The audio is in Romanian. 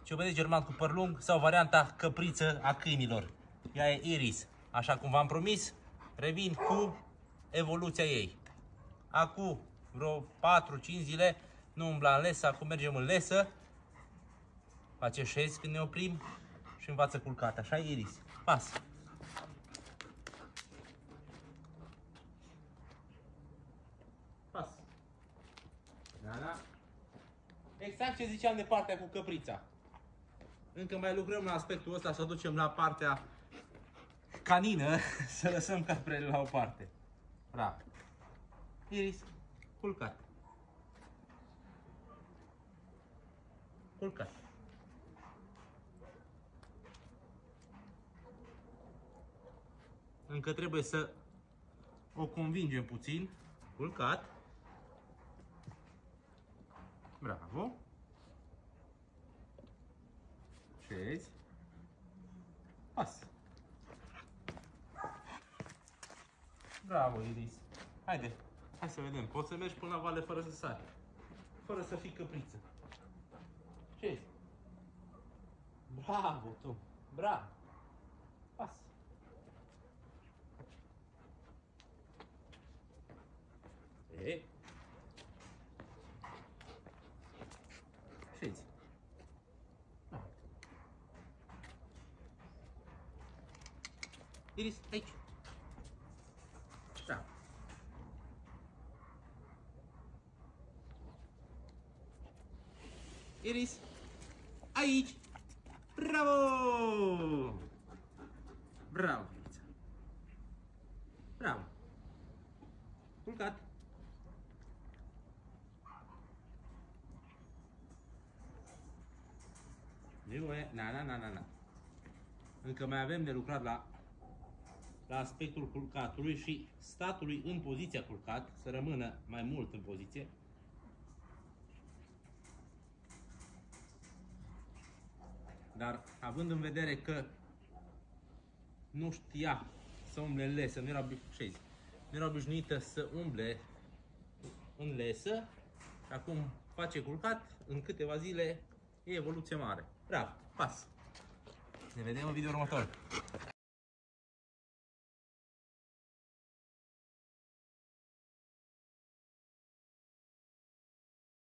ciobăneș german cu păr lung sau varianta căpriță a câinilor. Ea e Iris. Așa cum v-am promis, revin cu evoluția ei. Acum vreo 4-5 zile nu umbla în lesă, acum mergem în lesă. Face șezi când ne oprim și învață culcat. Așa e Iris. Pas. Pas. Da, da. Exact ce ziceam de partea cu căprița. Încă mai lucrăm la aspectul ăsta, să ducem la partea canină, să lăsăm caprele la o parte. Bravo. Iris, culcat. Culcat. Încă trebuie să o convingem puțin. Culcat. Bravo. Șezi. Pas. Bravo, Iris. Haide, hai să vedem. Poți să mergi până la vale fără să sari. Fără să fii căpriță. Șezi. Bravo, tu. Bravo. Pas. E. Șezi. Iris, aici. Bravo. Iris, aici. Bravo! Bravo, Irița. Bravo. Culcat. Nu e, na. Încă mai avem de lucrat la aspectul culcatului și statului în poziția culcat, să rămână mai mult în poziție. Dar având în vedere că nu știa să umble în lesă, nu era obișnuită să umble în lesă, acum face culcat, în câteva zile e evoluție mare. Bravo, pas! Ne vedem în video următor.